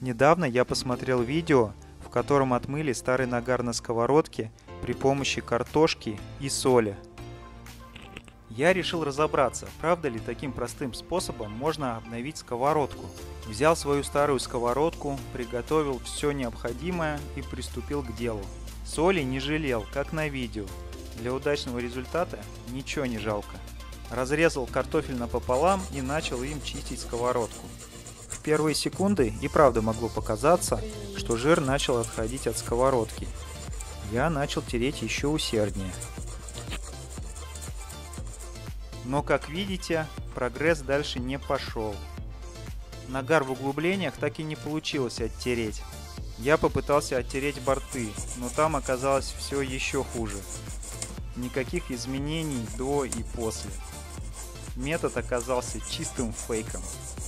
Недавно я посмотрел видео, в котором отмыли старый нагар на сковородке при помощи картошки и соли. Я решил разобраться, правда ли таким простым способом можно обновить сковородку. Взял свою старую сковородку, приготовил все необходимое и приступил к делу. Соли не жалел, как на видео. Для удачного результата ничего не жалко. Разрезал картофель напополам и начал им чистить сковородку. В первые секунды и правда могло показаться, что жир начал отходить от сковородки. Я начал тереть еще усерднее. Но, как видите, прогресс дальше не пошел. Нагар в углублениях так и не получилось оттереть. Я попытался оттереть борты, но там оказалось все еще хуже. Никаких изменений до и после. Метод оказался чистым фейком.